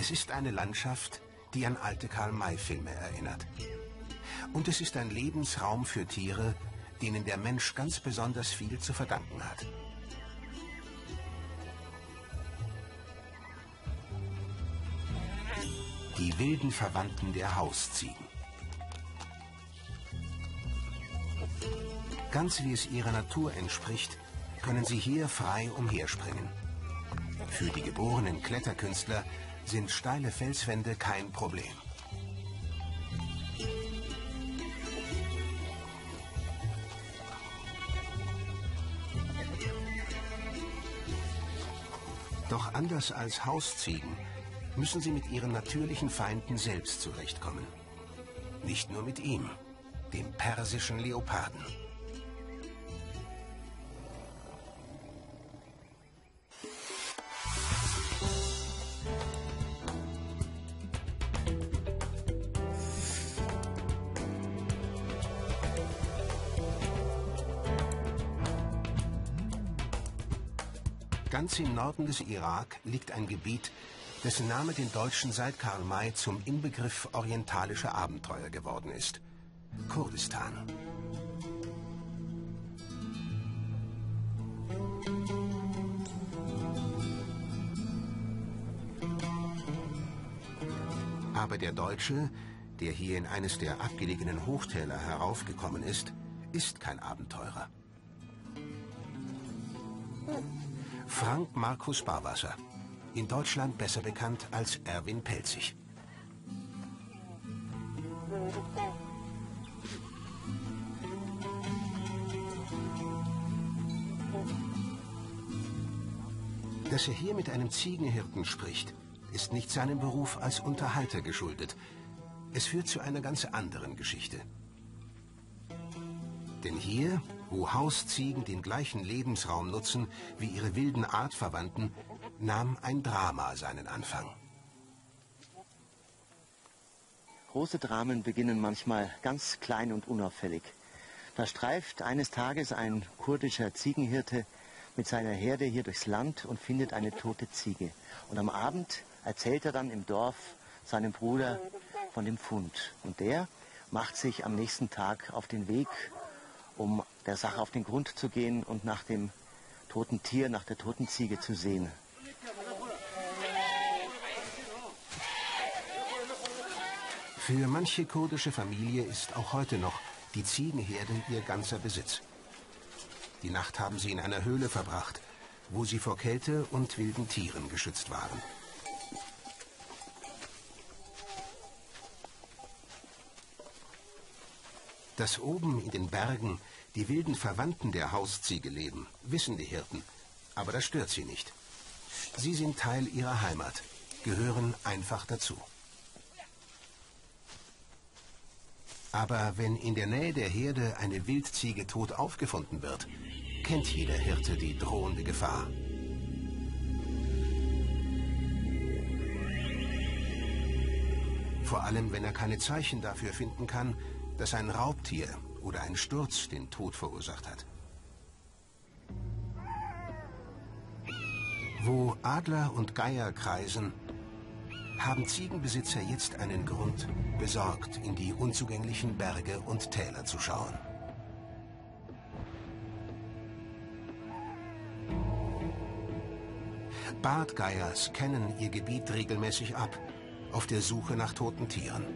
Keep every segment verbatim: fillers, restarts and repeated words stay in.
Es ist eine Landschaft, die an alte Karl-May-Filme erinnert. Und es ist ein Lebensraum für Tiere, denen der Mensch ganz besonders viel zu verdanken hat. Die wilden Verwandten der Hausziegen. Ganz wie es ihrer Natur entspricht, können sie hier frei umherspringen. Für die geborenen Kletterkünstler sind steile Felswände kein Problem. Doch anders als Hausziegen müssen sie mit ihren natürlichen Feinden selbst zurechtkommen. Nicht nur mit ihm, dem persischen Leoparden. Ganz im Norden des Irak liegt ein Gebiet, dessen Name den Deutschen seit Karl May zum Inbegriff orientalischer Abenteuer geworden ist: Kurdistan. Aber der Deutsche, der hier in eines der abgelegenen Hochtäler heraufgekommen ist, ist kein Abenteurer. Frank Markus Barwasser, in Deutschland besser bekannt als Erwin Pelzig. Dass er hier mit einem Ziegenhirten spricht, ist nicht seinem Beruf als Unterhalter geschuldet. Es führt zu einer ganz anderen Geschichte. Denn hier, wo Hausziegen den gleichen Lebensraum nutzen wie ihre wilden Artverwandten, nahm ein Drama seinen Anfang. Große Dramen beginnen manchmal ganz klein und unauffällig. Da streift eines Tages ein kurdischer Ziegenhirte mit seiner Herde hier durchs Land und findet eine tote Ziege. Und am Abend erzählt er dann im Dorf seinem Bruder von dem Fund. Und der macht sich am nächsten Tag auf den Weg, um der Sache auf den Grund zu gehen und nach dem toten Tier, nach der toten Ziege zu sehen. Für manche kurdische Familie ist auch heute noch die Ziegenherde ihr ganzer Besitz. Die Nacht haben sie in einer Höhle verbracht, wo sie vor Kälte und wilden Tieren geschützt waren. Dass oben in den Bergen die wilden Verwandten der Hausziege leben, wissen die Hirten, aber das stört sie nicht. Sie sind Teil ihrer Heimat, gehören einfach dazu. Aber wenn in der Nähe der Herde eine Wildziege tot aufgefunden wird, kennt jeder Hirte die drohende Gefahr. Vor allem, wenn er keine Zeichen dafür finden kann, dass ein Raubtier oder ein Sturz den Tod verursacht hat. Wo Adler und Geier kreisen, haben Ziegenbesitzer jetzt einen Grund, besorgt in die unzugänglichen Berge und Täler zu schauen. Bartgeier scannen ihr Gebiet regelmäßig ab, auf der Suche nach toten Tieren.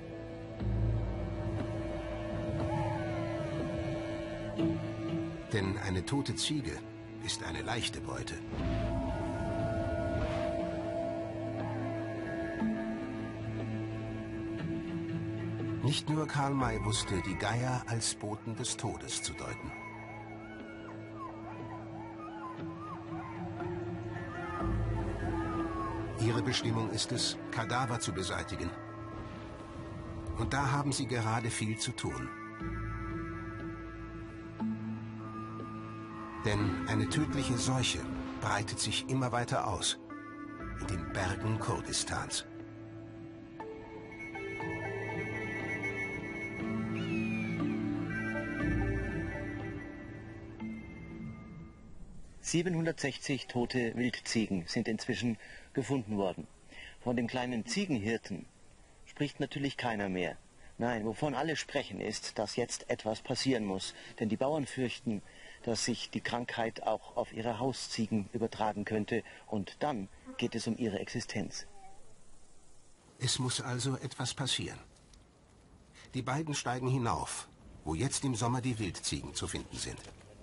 Denn eine tote Ziege ist eine leichte Beute. Nicht nur Karl May wusste, die Geier als Boten des Todes zu deuten. Ihre Bestimmung ist es, Kadaver zu beseitigen. Und da haben sie gerade viel zu tun. Denn eine tödliche Seuche breitet sich immer weiter aus, in den Bergen Kurdistans. siebenhundertsechzig tote Wildziegen sind inzwischen gefunden worden. Von dem kleinen Ziegenhirten spricht natürlich keiner mehr. Nein, wovon alle sprechen, ist, dass jetzt etwas passieren muss. Denn die Bauern fürchten, dass sich die Krankheit auch auf ihre Hausziegen übertragen könnte. Und dann geht es um ihre Existenz. Es muss also etwas passieren. Die beiden steigen hinauf, wo jetzt im Sommer die Wildziegen zu finden sind.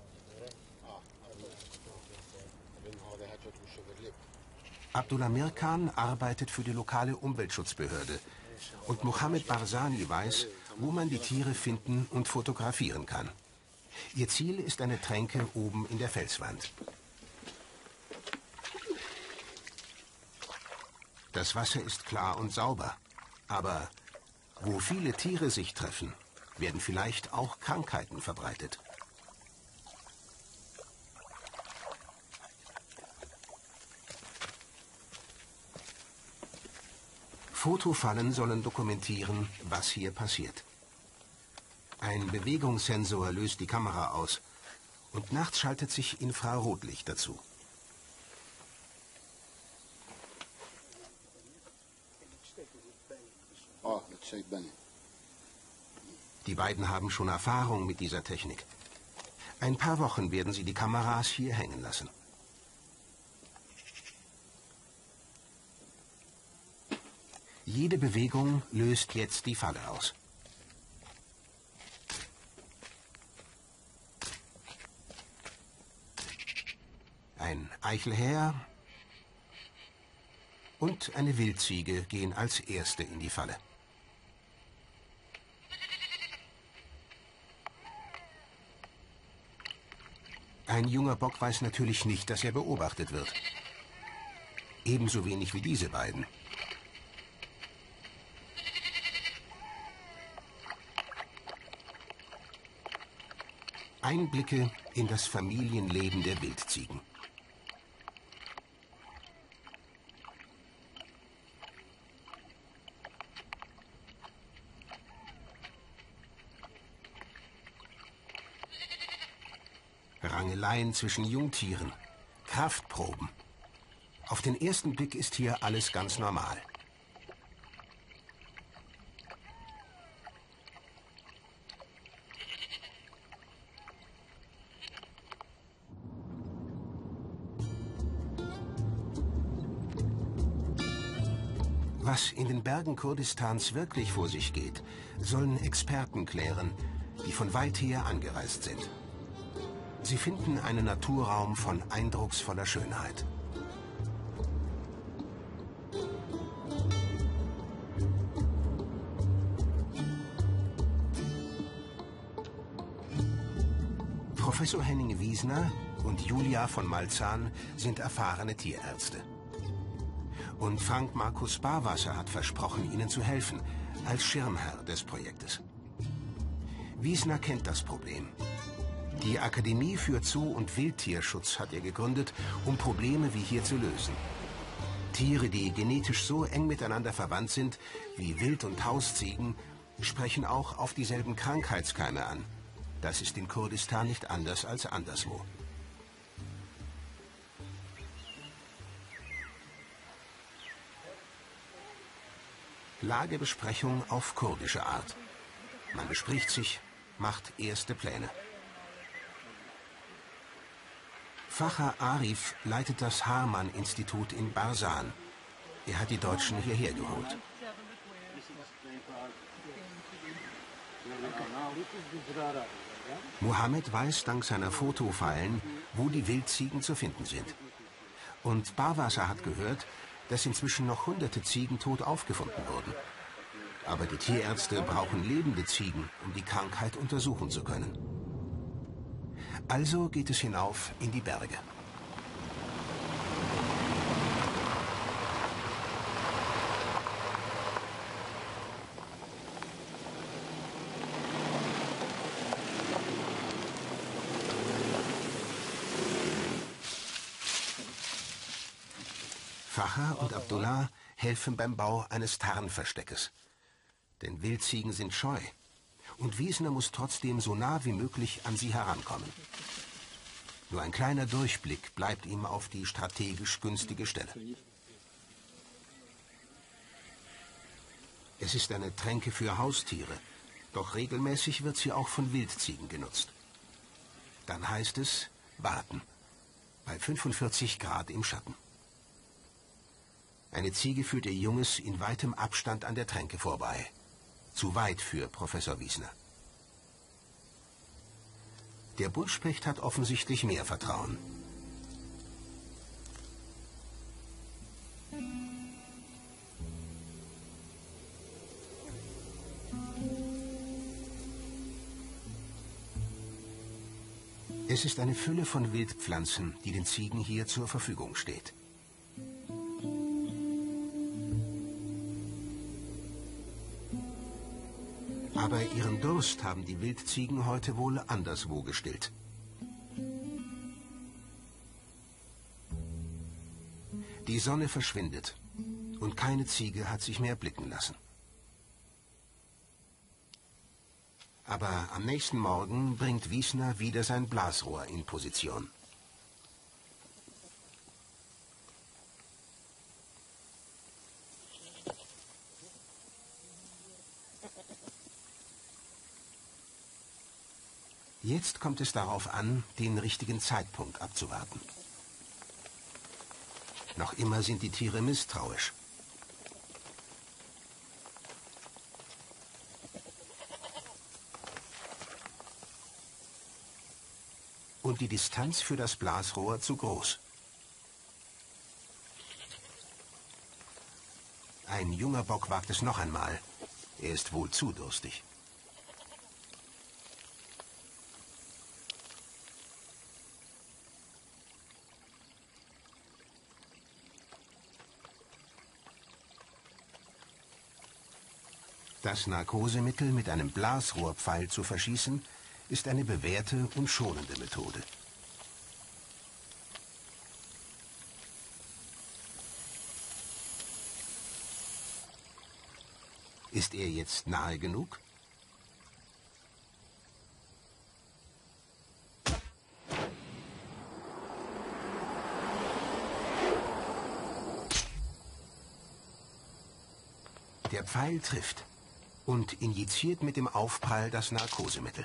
Abdullah Mirkan arbeitet für die lokale Umweltschutzbehörde und Mohammed Barzani weiß, wo man die Tiere finden und fotografieren kann. Ihr Ziel ist eine Tränke oben in der Felswand. Das Wasser ist klar und sauber, aber wo viele Tiere sich treffen, werden vielleicht auch Krankheiten verbreitet. Fotofallen sollen dokumentieren, was hier passiert. Ein Bewegungssensor löst die Kamera aus und nachts schaltet sich Infrarotlicht dazu. Die beiden haben schon Erfahrung mit dieser Technik. Ein paar Wochen werden sie die Kameras hier hängen lassen. Jede Bewegung löst jetzt die Falle aus. Ein Eichelhäher und eine Wildziege gehen als erste in die Falle. Ein junger Bock weiß natürlich nicht, dass er beobachtet wird. Ebenso wenig wie diese beiden. Einblicke in das Familienleben der Wildziegen. Rangeleien zwischen Jungtieren, Kraftproben. Auf den ersten Blick ist hier alles ganz normal. Was in den Bergen Kurdistans wirklich vor sich geht, sollen Experten klären, die von weit her angereist sind. Sie finden einen Naturraum von eindrucksvoller Schönheit. Professor Henning Wiesner und Julia von Malzahn sind erfahrene Tierärzte. Und Frank Markus Barwasser hat versprochen, ihnen zu helfen, als Schirmherr des Projektes. Wiesner kennt das Problem. Die Akademie für Zoo- und Wildtierschutz hat er gegründet, um Probleme wie hier zu lösen. Tiere, die genetisch so eng miteinander verwandt sind wie Wild- und Hausziegen, sprechen auch auf dieselben Krankheitskeime an. Das ist in Kurdistan nicht anders als anderswo. Lagebesprechung auf kurdische Art. Man bespricht sich, macht erste Pläne. Facher Arif leitet das Harman-Institut in Barsan. Er hat die Deutschen hierher geholt. Mohammed weiß dank seiner Fotofallen, wo die Wildziegen zu finden sind. Und Barwasser hat gehört, dass inzwischen noch hunderte Ziegen tot aufgefunden wurden. Aber die Tierärzte brauchen lebende Ziegen, um die Krankheit untersuchen zu können. Also geht es hinauf in die Berge. Facher und Abdullah helfen beim Bau eines Tarnversteckes. Denn Wildziegen sind scheu. Und Wiesner muss trotzdem so nah wie möglich an sie herankommen. Nur ein kleiner Durchblick bleibt ihm auf die strategisch günstige Stelle. Es ist eine Tränke für Haustiere, doch regelmäßig wird sie auch von Wildziegen genutzt. Dann heißt es warten, bei fünfundvierzig Grad im Schatten. Eine Ziege führt ihr Junges in weitem Abstand an der Tränke vorbei. Zu weit für Professor Wiesner. Der Buntspecht hat offensichtlich mehr Vertrauen. Es ist eine Fülle von Wildpflanzen, die den Ziegen hier zur Verfügung steht. Aber ihren Durst haben die Wildziegen heute wohl anderswo gestillt. Die Sonne verschwindet und keine Ziege hat sich mehr blicken lassen. Aber am nächsten Morgen bringt Wiesner wieder sein Blasrohr in Position. Jetzt kommt es darauf an, den richtigen Zeitpunkt abzuwarten. Noch immer sind die Tiere misstrauisch. Und die Distanz für das Blasrohr zu groß. Ein junger Bock wagt es noch einmal. Er ist wohl zu durstig. Das Narkosemittel mit einem Blasrohrpfeil zu verschießen, ist eine bewährte und schonende Methode. Ist er jetzt nahe genug? Der Pfeil trifft und injiziert mit dem Aufprall das Narkosemittel.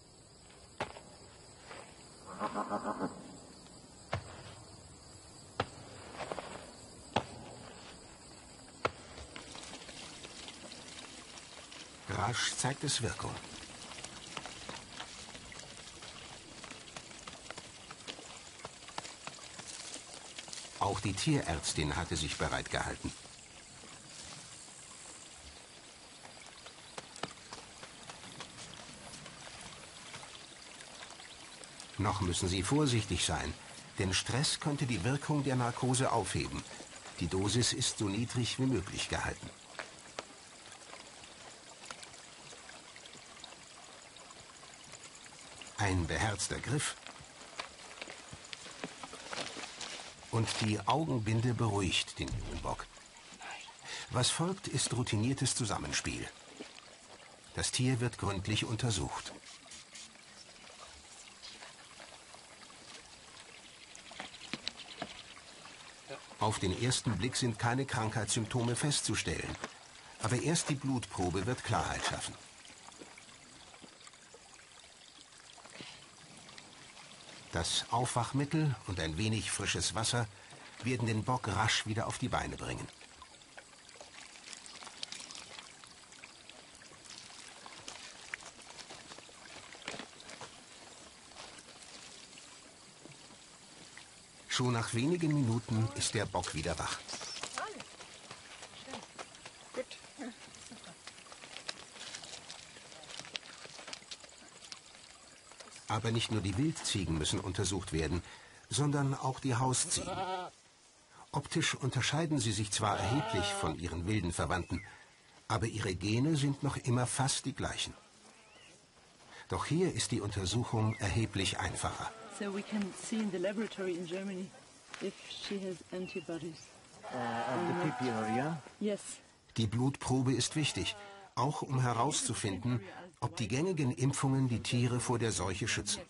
Rasch zeigt es Wirkung. Auch die Tierärztin hatte sich bereit gehalten. Noch müssen sie vorsichtig sein, denn Stress könnte die Wirkung der Narkose aufheben. Die Dosis ist so niedrig wie möglich gehalten. Ein beherzter Griff. Und die Augenbinde beruhigt den jungen Bock. Was folgt, ist routiniertes Zusammenspiel. Das Tier wird gründlich untersucht. Auf den ersten Blick sind keine Krankheitssymptome festzustellen. Aber erst die Blutprobe wird Klarheit schaffen. Das Aufwachmittel und ein wenig frisches Wasser werden den Bock rasch wieder auf die Beine bringen. Schon nach wenigen Minuten ist der Bock wieder wach. Aber nicht nur die Wildziegen müssen untersucht werden, sondern auch die Hausziegen. Optisch unterscheiden sie sich zwar erheblich von ihren wilden Verwandten, aber ihre Gene sind noch immer fast die gleichen. Doch hier ist die Untersuchung erheblich einfacher. So we can see in the laboratory in Germany if she has antibodies. Uh, of the P P area? Yes. Die Blutprobe ist wichtig, auch um herauszufinden, ob die gängigen Impfungen die Tiere vor der Seuche schützen.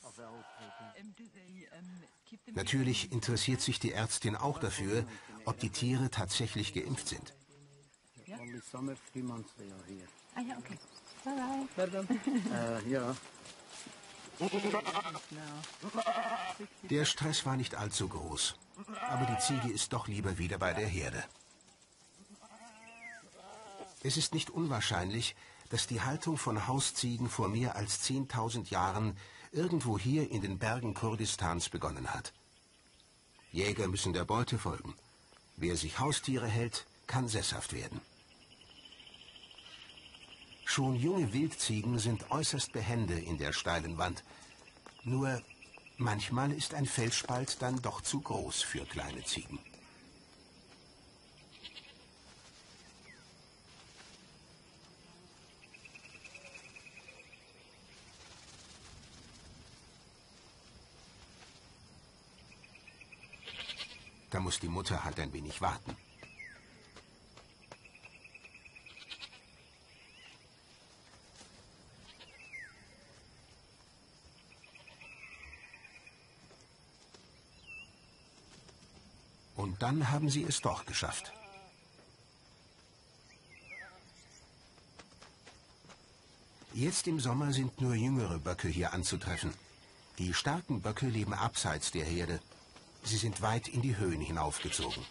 Natürlich interessiert sich die Ärztin auch dafür, ob die Tiere tatsächlich geimpft sind. Only summer, three months they are here. Ah ja, okay. Bye bye. Pardon? uh, yeah. Der Stress war nicht allzu groß, aber die Ziege ist doch lieber wieder bei der Herde. Es ist nicht unwahrscheinlich, dass die Haltung von Hausziegen vor mehr als zehntausend Jahren irgendwo hier in den Bergen Kurdistans begonnen hat. Jäger müssen der Beute folgen. Wer sich Haustiere hält, kann sesshaft werden. Schon junge Wildziegen sind äußerst behende in der steilen Wand. Nur manchmal ist ein Felsspalt dann doch zu groß für kleine Ziegen. Da muss die Mutter halt ein wenig warten. Und dann haben sie es doch geschafft. Jetzt im Sommer sind nur jüngere Böcke hier anzutreffen. Die starken Böcke leben abseits der Herde. Sie sind weit in die Höhen hinaufgezogen.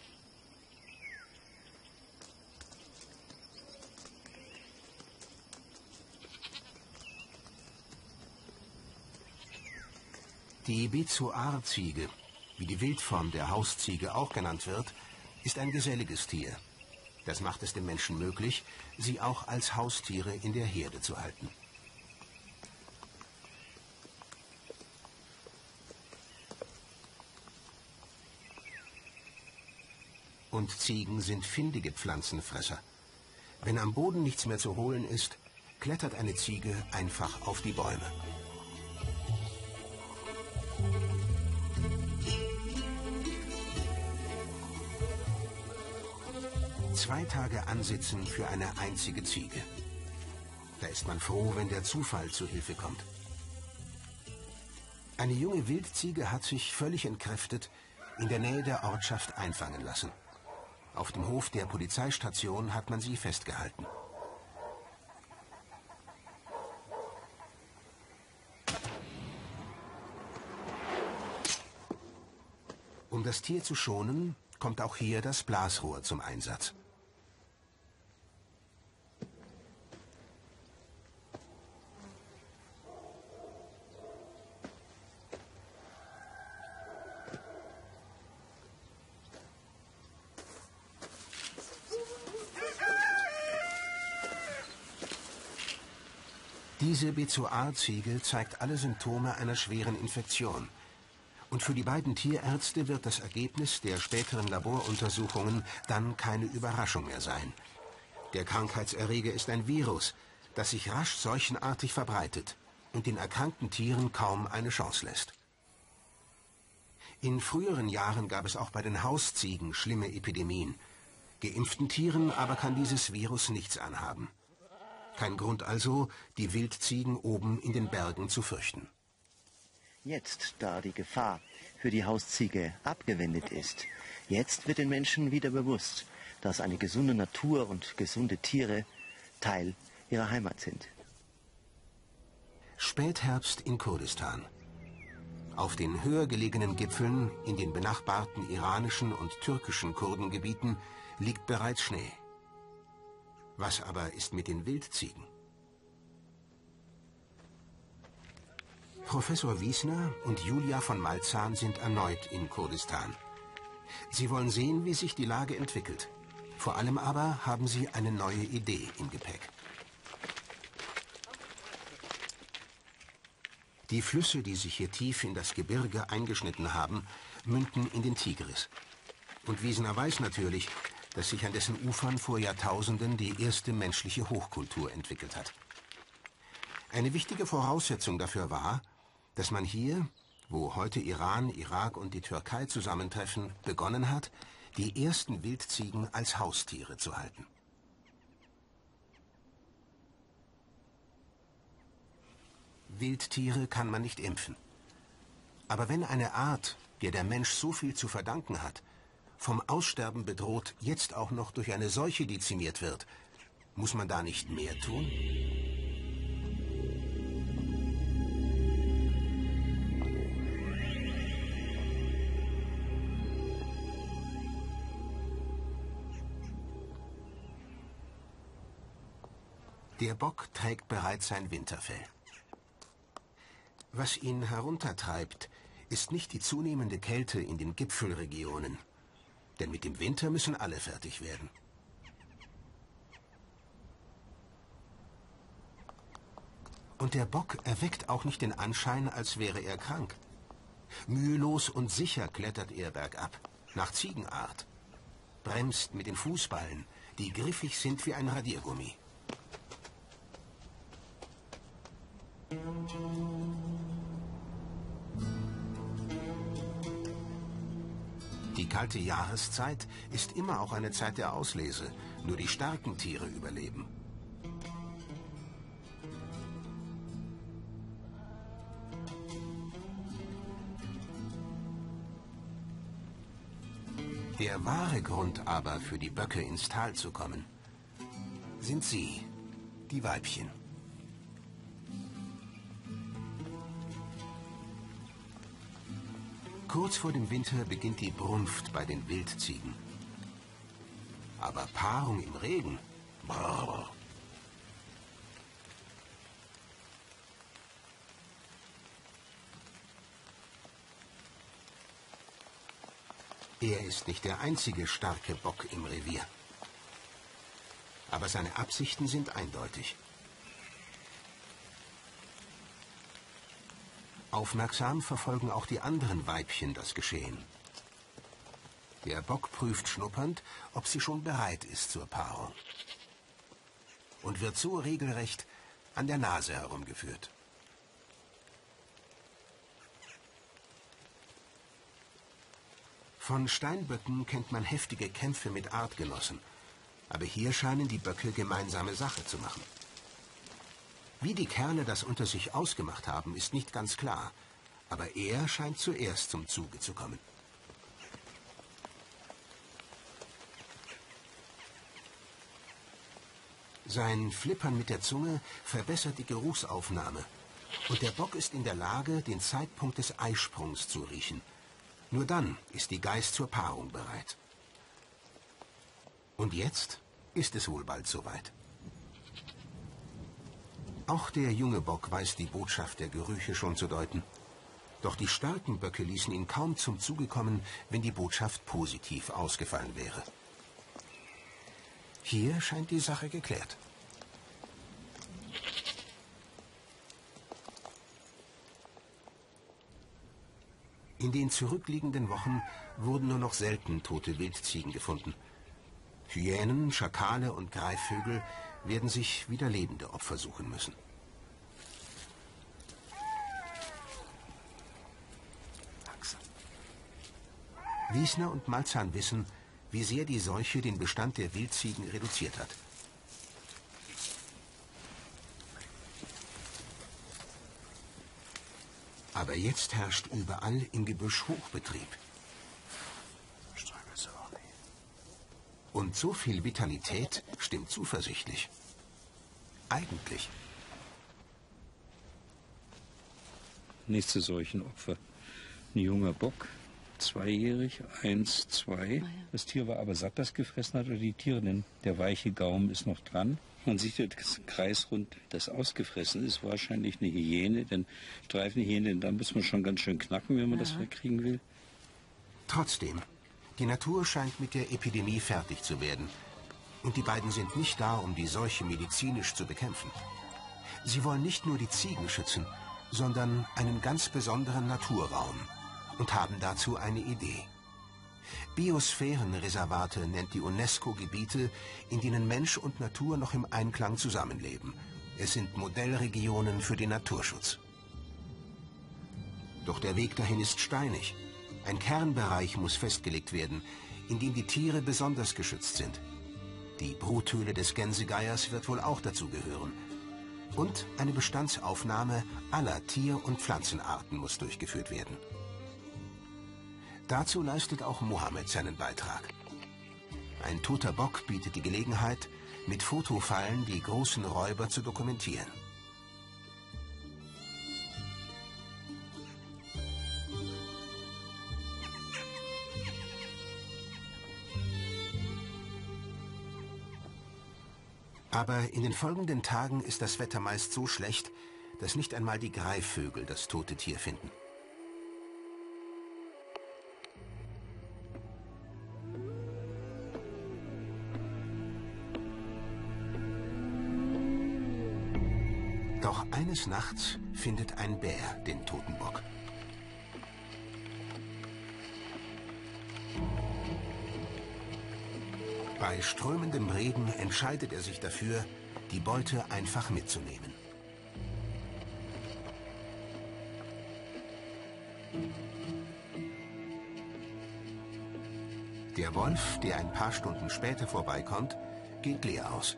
Die Bezoar-Ziege, wie die Wildform der Hausziege auch genannt wird, ist ein geselliges Tier. Das macht es dem Menschen möglich, sie auch als Haustiere in der Herde zu halten. Und Ziegen sind findige Pflanzenfresser. Wenn am Boden nichts mehr zu holen ist, klettert eine Ziege einfach auf die Bäume. Zwei Tage ansitzen für eine einzige Ziege. Da ist man froh, wenn der Zufall zu Hilfe kommt. Eine junge Wildziege hat sich völlig entkräftet in der Nähe der Ortschaft einfangen lassen. Auf dem Hof der Polizeistation hat man sie festgehalten. Um das Tier zu schonen, kommt auch hier das Blasrohr zum Einsatz. Diese Bezoar-Ziege zeigt alle Symptome einer schweren Infektion. Und für die beiden Tierärzte wird das Ergebnis der späteren Laboruntersuchungen dann keine Überraschung mehr sein. Der Krankheitserreger ist ein Virus, das sich rasch seuchenartig verbreitet und den erkrankten Tieren kaum eine Chance lässt. In früheren Jahren gab es auch bei den Hausziegen schlimme Epidemien. Geimpften Tieren aber kann dieses Virus nichts anhaben. Kein Grund also, die Wildziegen oben in den Bergen zu fürchten. Jetzt, da die Gefahr für die Hausziege abgewendet ist, jetzt wird den Menschen wieder bewusst, dass eine gesunde Natur und gesunde Tiere Teil ihrer Heimat sind. Spätherbst in Kurdistan. Auf den höher gelegenen Gipfeln in den benachbarten iranischen und türkischen Kurdengebieten liegt bereits Schnee. Was aber ist mit den Wildziegen? Professor Wiesner und Julia von Malzahn sind erneut in Kurdistan. Sie wollen sehen, wie sich die Lage entwickelt. Vor allem aber haben sie eine neue Idee im Gepäck. Die Flüsse, die sich hier tief in das Gebirge eingeschnitten haben, münden in den Tigris. Und Wiesner weiß natürlich, dass sich an dessen Ufern vor Jahrtausenden die erste menschliche Hochkultur entwickelt hat. Eine wichtige Voraussetzung dafür war, dass man hier, wo heute Iran, Irak und die Türkei zusammentreffen, begonnen hat, die ersten Wildziegen als Haustiere zu halten. Wildtiere kann man nicht impfen. Aber wenn eine Art, der der Mensch so viel zu verdanken hat, vom Aussterben bedroht, jetzt auch noch durch eine Seuche dezimiert wird, Muss man da nicht mehr tun? Der Bock trägt bereits sein Winterfell. Was ihn heruntertreibt, ist nicht die zunehmende Kälte in den Gipfelregionen. Denn mit dem Winter müssen alle fertig werden. Und der Bock erweckt auch nicht den Anschein, als wäre er krank. Mühelos und sicher klettert er bergab, nach Ziegenart. Bremst mit den Fußballen, die griffig sind wie ein Radiergummi. Die kalte Jahreszeit ist immer auch eine Zeit der Auslese. Nur die starken Tiere überleben. Der wahre Grund aber, für die Böcke ins Tal zu kommen, sind sie, die Weibchen. Kurz vor dem Winter beginnt die Brunft bei den Wildziegen. Aber Paarung im Regen? Brrr. Er ist nicht der einzige starke Bock im Revier. Aber seine Absichten sind eindeutig. Aufmerksam verfolgen auch die anderen Weibchen das Geschehen. Der Bock prüft schnuppernd, ob sie schon bereit ist zur Paarung. Und wird so regelrecht an der Nase herumgeführt. Von Steinböcken kennt man heftige Kämpfe mit Artgenossen. Aber hier scheinen die Böcke gemeinsame Sache zu machen. Wie die Kerle das unter sich ausgemacht haben, ist nicht ganz klar. Aber er scheint zuerst zum Zuge zu kommen. Sein Flippern mit der Zunge verbessert die Geruchsaufnahme. Und der Bock ist in der Lage, den Zeitpunkt des Eisprungs zu riechen. Nur dann ist die Geiß zur Paarung bereit. Und jetzt ist es wohl bald soweit. Auch der junge Bock weiß die Botschaft der Gerüche schon zu deuten. Doch die starken Böcke ließen ihn kaum zum Zuge kommen, wenn die Botschaft positiv ausgefallen wäre. Hier scheint die Sache geklärt. In den zurückliegenden Wochen wurden nur noch selten tote Wildziegen gefunden. Hyänen, Schakale und Greifvögel werden sich wieder lebende Opfer suchen müssen. Wiesner und Malzahn wissen, wie sehr die Seuche den Bestand der Wildziegen reduziert hat. Aber jetzt herrscht überall im Gebüsch Hochbetrieb. Und so viel Vitalität stimmt zuversichtlich. Eigentlich. Nächste Seuchenopfer. Ein junger Bock, zweijährig, eins, zwei. Das Tier war aber satt, das gefressen hat, oder die Tiere, denn der weiche Gaumen ist noch dran. Man sieht das kreisrund, das ausgefressen ist, wahrscheinlich eine Hyäne, denn Streifenhyäne, da muss man schon ganz schön knacken, wenn man ja. das wegkriegen will. Trotzdem, die Natur scheint mit der Epidemie fertig zu werden. Und die beiden sind nicht da, um die Seuche medizinisch zu bekämpfen. Sie wollen nicht nur die Ziegen schützen, sondern einen ganz besonderen Naturraum und haben dazu eine Idee. Biosphärenreservate nennt die UNESCO Gebiete, in denen Mensch und Natur noch im Einklang zusammenleben. Es sind Modellregionen für den Naturschutz. Doch der Weg dahin ist steinig. Ein Kernbereich muss festgelegt werden, in dem die Tiere besonders geschützt sind. Die Bruthöhle des Gänsegeiers wird wohl auch dazu gehören. Und eine Bestandsaufnahme aller Tier- und Pflanzenarten muss durchgeführt werden. Dazu leistet auch Mohammed seinen Beitrag. Ein toter Bock bietet die Gelegenheit, mit Fotofallen die großen Räuber zu dokumentieren. Aber in den folgenden Tagen ist das Wetter meist so schlecht, dass nicht einmal die Greifvögel das tote Tier finden. Doch eines Nachts findet ein Bär den toten Bock. Bei strömendem Regen entscheidet er sich dafür, die Beute einfach mitzunehmen. Der Wolf, der ein paar Stunden später vorbeikommt, geht leer aus.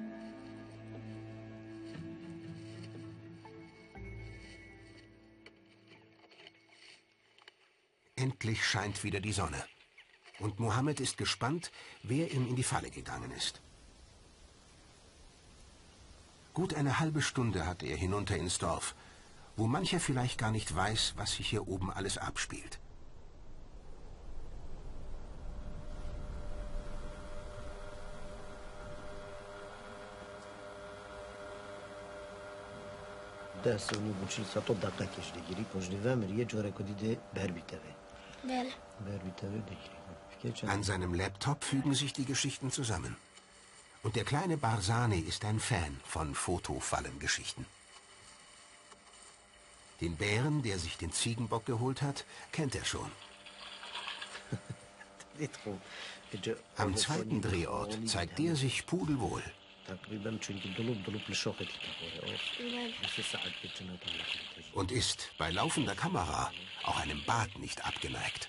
Endlich scheint wieder die Sonne. Und Mohammed ist gespannt, wer ihm in die Falle gegangen ist. Gut eine halbe Stunde hat er hinunter ins Dorf, wo mancher vielleicht gar nicht weiß, was sich hier oben alles abspielt. An seinem Laptop fügen sich die Geschichten zusammen. Und der kleine Barzani ist ein Fan von Fotofallengeschichten. Den Bären, der sich den Ziegenbock geholt hat, kennt er schon. Am zweiten Drehort zeigt der sich pudelwohl. Und ist bei laufender Kamera auch einem Bad nicht abgeneigt.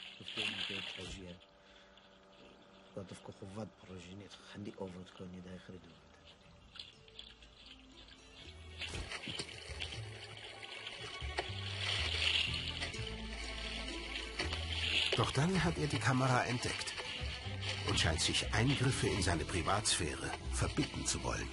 Doch dann hat er die Kamera entdeckt und scheint sich Eingriffe in seine Privatsphäre verbitten zu wollen.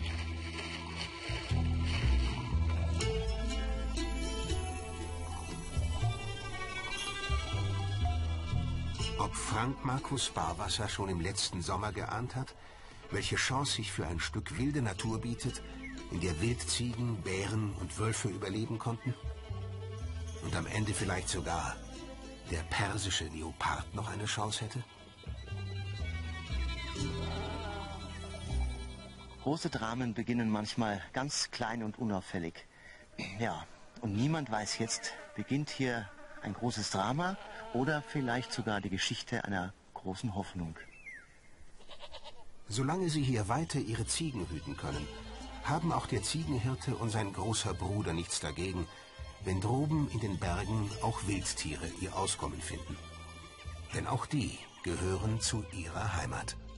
Ob Frank Markus Barwasser schon im letzten Sommer geahnt hat, welche Chance sich für ein Stück wilde Natur bietet, in der Wildziegen, Bären und Wölfe überleben konnten? Und am Ende vielleicht sogar der persische Leopard noch eine Chance hätte? Große Dramen beginnen manchmal ganz klein und unauffällig. Ja, und niemand weiß jetzt, beginnt hier ein großes Drama oder vielleicht sogar die Geschichte einer großen Hoffnung. Solange sie hier weiter ihre Ziegen hüten können, haben auch der Ziegenhirte und sein großer Bruder nichts dagegen, wenn droben in den Bergen auch Wildtiere ihr Auskommen finden. Denn auch die gehören zu ihrer Heimat.